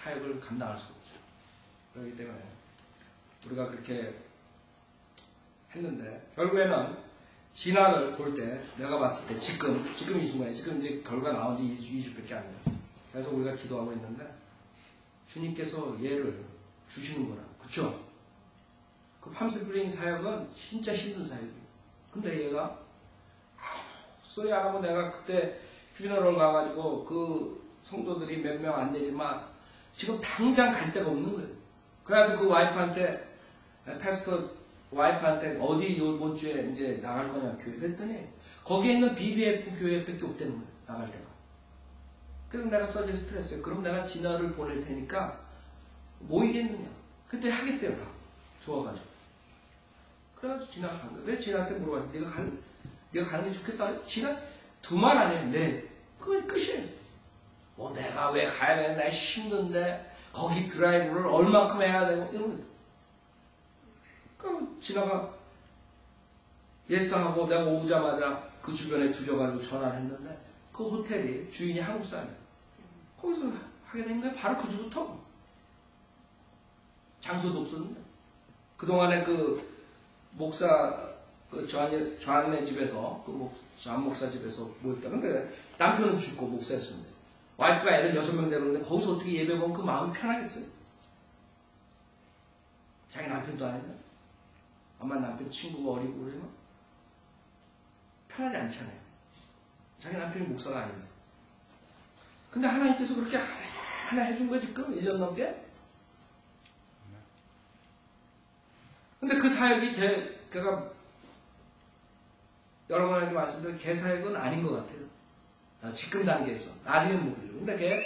사역을 감당할 수가 없죠. 그렇기 때문에 우리가 그렇게 했는데 결국에는 진화를 볼 때 내가 봤을 때 지금 이 순간에 지금 이제 결과 나온 지 2주밖에 안 돼요. 그래서 우리가 기도하고 있는데 주님께서 얘를 주시는 거라. 그쵸? 그 팜스프링 사역은 진짜 힘든 사역이에요. 근데 얘가 아무 소리 안 하고 내가 그때 휴너럴 가가지고 그 성도들이 몇 명 안 되지만 지금 당장 갈 데가 없는 거예요. 그래서 그 와이프한테 패스터 와이프한테 어디 이번 주에 이제 나갈 거냐 교회 그랬더니 거기에 있는 BBF 교회밖에 없다는 거예요. 나갈 데가. 그래서 내가 서제스트 했어요. 그럼 내가 진화를 보낼 테니까 모이겠느냐. 그때 하겠대요. 다. 좋아가지고. 그래가지고 진화가 간 거예요. 그래서 진화한테 물어봤어요. 네가 가는 게 좋겠다. 진화 두 말 안 해요. 네. 그건 끝이에요. 내가 왜 가야 되나? 나 힘든데 거기 드라이브를 얼만큼 해야 되고 이러면 그럼 진화가 예스하고 내가 오자마자 그 주변에 주저가지고 전화를 했는데 그 호텔이 주인이 한국 사람이에요. 거기서 하게 된 거예요. 바로 그 주부터. 장소도 없었는데. 그동안에 그 목사, 그 저한네 집에서, 저한 목사 집에서 모였다. 근데 남편은 죽고 목사였었는데. 와이프가 애들 6명 데려오는데 거기서 어떻게 예배 보면 그 마음이 편하겠어요? 자기 남편도 아닌데. 엄마 남편 친구가 어리고 그러면 편하지 않잖아요. 자기 남편이 목사가 아닌데. 근데 하나님께서 그렇게 하나 해준 거지, 지금 1년 넘게? 근데 그 사역이 제가 여러분에게 말씀드린 개 사역은 아닌 것 같아요. 지금 단계에서. 나중에는 모르죠. 근데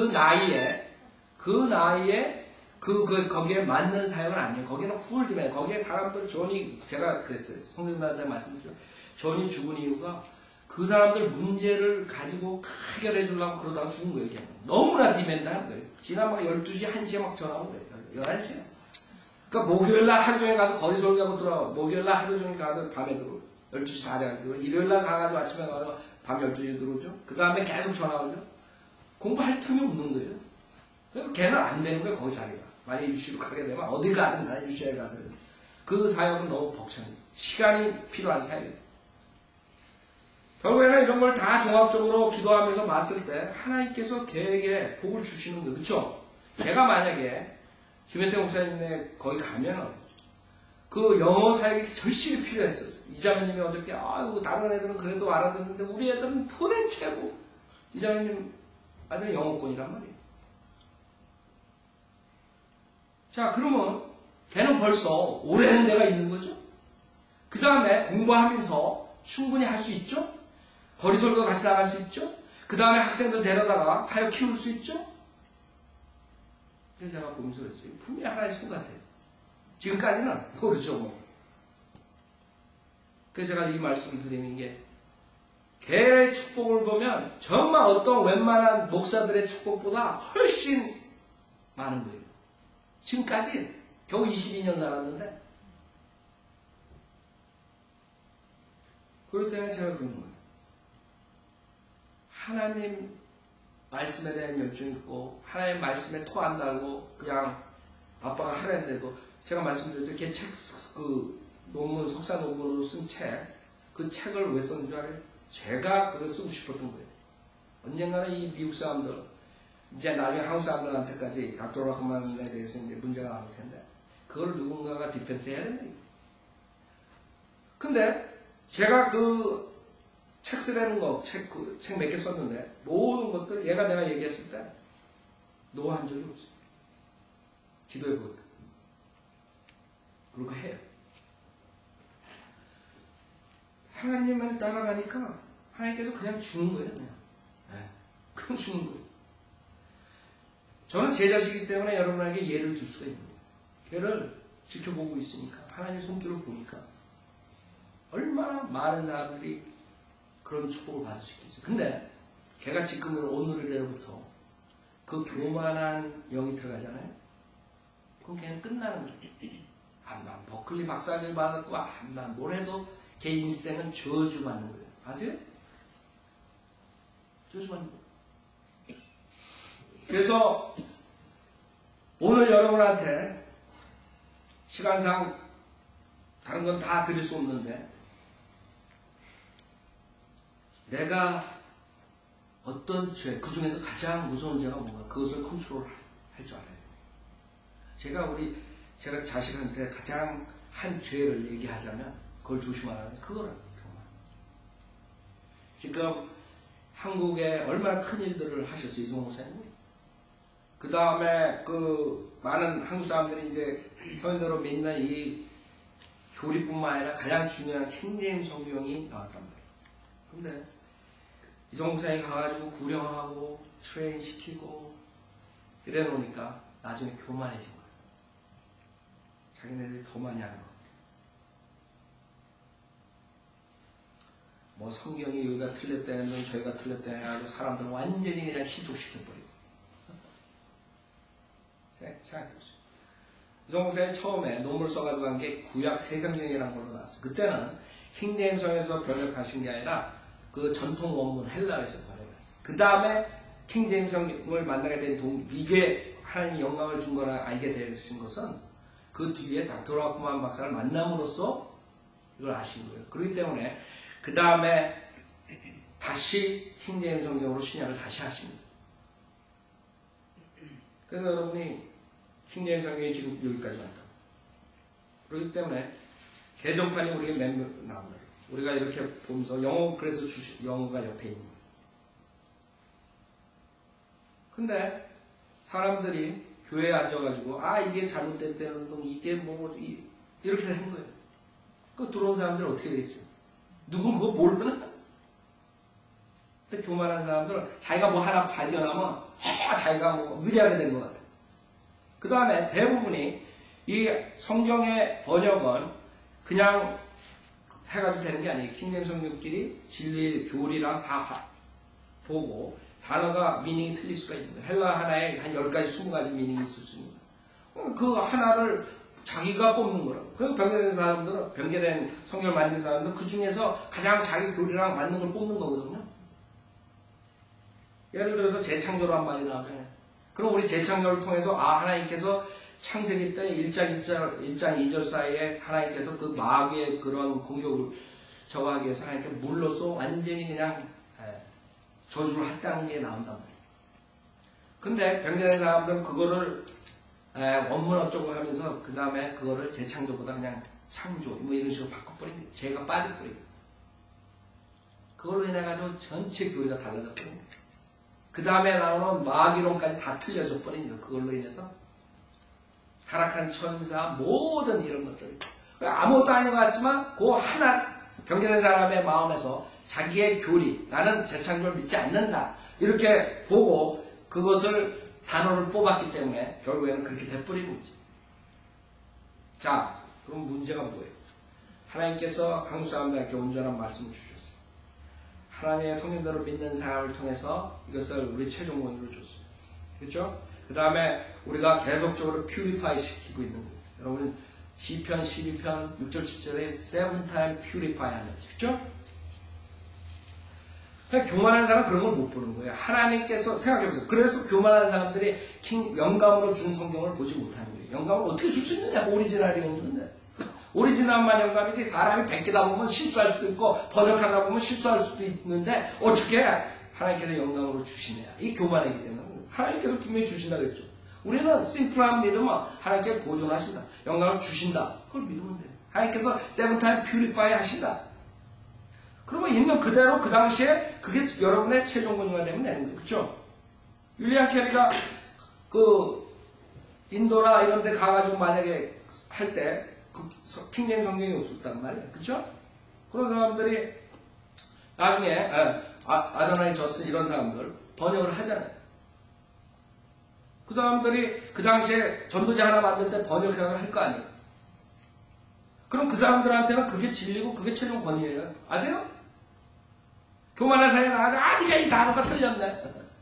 그 나이에 거기에 맞는 사역은 아니에요. 거기는 훌드맨. 거기에 사람들 제가 그랬어요. 성도님한테 말씀드렸죠. 존이 죽은 이유가 그 사람들 문제를 가지고 해결해 주려고 그러다가 죽은 거예요. 그냥. 너무나 디맨드한 거예요. 지난번 12시, 1시에 막 전화 온 거예요. 11시에. 그러니까 목요일날 하루 종일 가서 거리 설교하고 들어와. 목요일날 하루 종일 가서 밤에 들어오고. 12시 다 돼가지고. 일요일날 가가지고 아침에 가서 밤 12시에 들어오죠. 그 다음에 계속 전화 오죠. 공부할 틈이 없는 거예요. 그래서 걔는 안 되는 거예요. 거기 자리가. 만약 유시로 가게 되면 어딜 가든 다 유시에 가든. 그 사역은 너무 벅차요. 시간이 필요한 사역이에요. 결국에는 이런 걸 다 종합적으로 기도하면서 봤을 때 하나님께서 걔에게 복을 주시는 거예요. 그쵸? 걔가 만약에 김현태 목사님네 거기 가면은 그 영어 사역이 절실히 필요했어요. 이자매님이 어저께 아이고 다른 애들은 그래도 알아듣는데 우리 애들은 도대체고 이자매님 아들은 영어권이란 말이에요. 자 그러면 걔는 벌써 오래는 데가 있는 거죠. 그 다음에 공부하면서 충분히 할 수 있죠. 거리설교 같이 나갈 수 있죠. 그 다음에 학생들 데려다가 사역 키울 수 있죠. 그래서 제가 보면서 그랬어요. 분명히 하나의 손 같아요. 지금까지는 모르죠. 뭐. 그래서 제가 이 말씀을 드리는 게 걔의 축복을 보면 정말 어떤 웬만한 목사들의 축복보다 훨씬 많은 거예요. 지금까지 겨우 22년 살았는데 그렇기 때문에 제가 그런 거예요. 하나님 말씀에 대한 열정이 있고 하나님 말씀에 토 안 달고 그냥 아빠가 하라는데도 제가 말씀드렸죠. 걔 책, 논문, 석사 논문으로 쓴 책, 그 책을 왜 썼는 줄 알아요? 제가 그걸 쓰고 싶었던 거예요. 언젠가는 이 미국 사람들, 이제 나중에 한국 사람들한테까지 닥터라크만에 대해서 이제 문제가 나올 텐데, 그걸 누군가가 디펜스 해야 된다. 근데 제가 그 책 쓰라는 거, 책 몇 개 썼는데, 모든 것들 내가 얘기했을 때, 노한 적이 없어요. 기도해보거든. 그리고 해요. 하나님을 따라가니까 하나님께서 그냥 주는 거예요. 그냥. 네. 그냥 주는 거예요. 저는 제 자식이기 때문에 여러분에게 예를 줄 수가 있는 거예요. 걔를 지켜보고 있으니까 하나님의 손길을 보니까 얼마나 많은 사람들이 그런 축복을 받을 수 있겠어요. 근데 걔가 지금 오늘이로부터 그 교만한 영이 들어가잖아요. 그럼 걔는 끝나는 거예요. 암만 버클리 박사를 받았고 암만 뭘 해도 걔 인생은 저주받는 거예요. 아세요? 저주받는 거예요. 그래서 오늘 여러분한테 시간상 다른 건 다 드릴 수 없는데 내가 어떤 죄, 그 중에서 가장 무서운 죄가 뭔가 그것을 컨트롤 할 줄 알아요. 제가 자식한테 가장 한 죄를 얘기하자면 그걸 조심하라는 그거라고. 지금 한국에 얼마나 큰 일들을 하셨어요, 이종호 목사님. 그 다음에 그 많은 한국 사람들이 이제 성인대로 믿는 이 교리뿐만 아니라 가장 중요한 킹제임스 성경이 나왔단 말이에요. 근데 이종호 목사님이 가가지고 구령하고 트레인 시키고 이래 놓으니까 나중에 교만해진 거예요. 자기네들이 더 많이 하는 것 같아요. 뭐 성경이 여기가 틀렸다는 건 저희가 틀렸다는 해가지고 사람들은 완전히 그냥 시족시켜버리고. 생각해보세요. 이종호 목사님이 처음에 논문을 써가지고 한 게 구약 세성경이라는 걸로 나왔어요. 그때는 킹제임스에서 번역하신 게 아니라 그 전통 원문 헬라에서 번역했어요. 그 다음에 킹제임스 성경을 만나게 된 이게 하나님이 영광을 준 거라 알게 되신 것은 그 뒤에 닥터 라프만 박사를 만남으로써 이걸 아신 거예요. 그렇기 때문에 그 다음에 다시 킹제임스 성경으로 신약을 다시 하십니다. 그래서 여러분이 킹제임스 성경이 지금 여기까지 왔다. 그렇기 때문에 개정판이 우리가 몇 명 나옵니다. 우리가 이렇게 보면서 영어 그래서 영어가 옆에 있는 거예요. 근데 사람들이 교회에 앉아가지고 이게 잘못됐다는 동 이게 이렇게 된 거예요. 그 들어온 사람들은 어떻게 되겠어요? 누군 그거 모르나? 근데 교만한 사람들은 자기가 뭐 하나 발견하면 자기가 뭐 위대하게 된 것 같아요. 그 다음에 대부분이 이 성경의 번역은 그냥 해가지고 되는 게 아니에요. 킹제임스 성경끼리 진리, 교리랑 다 보고 단어가 미닝이 틀릴 수가 있는 거예요. 헬라 하나에 한 10가지, 20가지 미닝이 있을 수 있는 거예요. 그 하나를 자기가 뽑는 거라고. 그래서 변개된 사람들은, 변개된 성경을 만든 사람들은 그 중에서 가장 자기 교리랑 맞는 걸 뽑는 거거든요. 예를 들어서 재창조란 말이 나오잖아요. 그럼 우리 재창조를 통해서 하나님께서 창세기 때 1장 2절 사이에 하나님께서 그 마귀의 그런 공격을 저하기 위해서 하나님께 물로써 완전히 그냥 저주를 했다는 게 나온단 말이에요. 근데 변개된 사람들은 그거를 원문 어쩌고 하면서 그 다음에 그거를 재창조보다 그냥 창조 뭐 이런 식으로 바꿔버린 거예요. 죄가 빠져버린 거예요. 그걸로 인해가지고 전체 교회가 달라졌거든요. 그 다음에 나오는 마귀론까지 다 틀려져 버린 거예요. 그걸로 인해서 타락한 천사 모든 이런 것들이 아무것도 아닌 것 같지만 그 하나 변개된 사람의 마음에서 자기의 교리, 나는 재창조를 믿지 않는다 이렇게 보고 그것을 단어를 뽑았기 때문에 결국에는 그렇게 돼버리는 거지. 자, 그럼 문제가 뭐예요? 하나님께서 한국 사람들에게 온전한 말씀을 주셨어요. 하나님의 성인들을 믿는 사람을 통해서 이것을 우리 최종 권위로 줬어요. 그렇죠? 그 다음에 우리가 계속적으로 퓨리파이 시키고 있는 거예요. 여러분 시편 12편 6절 7절에 7time purify 하는 거죠. 그렇죠? 그러니까 교만한 사람은 그런 걸 못 보는 거예요. 하나님께서 생각해보세요. 그래서 교만한 사람들이 영감으로 준 성경을 보지 못하는 거예요. 영감을 어떻게 줄 수 있느냐? 오리지널이 없는데. 오리지널만 영감이지 사람이 베끼다 보면 실수할 수도 있고 번역하다 보면 실수할 수도 있는데 어떻게 하나님께서 영감으로 주시냐? 이 교만이기 때문에 하나님께서 분명히 주신다 그랬죠. 우리는 심플한 믿음은 하나님께 보존하신다. 영감을 주신다. 그걸 믿으면 돼요. 하나님께서 세븐타임 퓨리파이 하신다. 그러면 있는 그대로 그 당시에 그게 여러분의 최종 권위가 되면 되는 거예요. 그렇죠? 윌리엄 캐리가 그 인도나 이런 데 가가지고 만약에 할 때 그 킹제임스 성경이 없었단 말이에요. 그렇죠? 그런 사람들이 나중에 아도나이 저스 이런 사람들 번역을 하잖아요. 그 사람들이 그 당시에 전도자 하나 만들 때 번역을 할 거 아니에요. 그럼 그 사람들한테는 그게 진리고 그게 최종 권위예요. 아세요? 교만한 사람이 나가서 니가 이 단어가 틀렸네.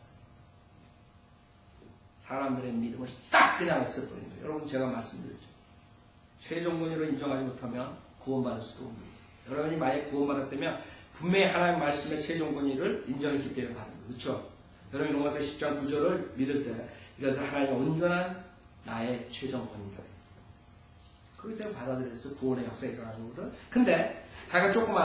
사람들의 믿음을 싹 그냥 없애버린 거예요. 여러분 제가 말씀드렸죠. 최종 권위로 인정하지 못하면 구원받을 수도 없습니다. 여러분이 만약 구원받았다면 분명히 하나님 말씀의 최종 권위를 인정했기 때문에 받은 거예요. 그렇죠? 여러분이 로마서 10장 9절을 믿을 때 이것은 하나님의 온전한 나의 최종 권위를. 그렇기 때문에 받아들여서 구원의 역사에 일어나는 거거든. 근데 자기가 조그만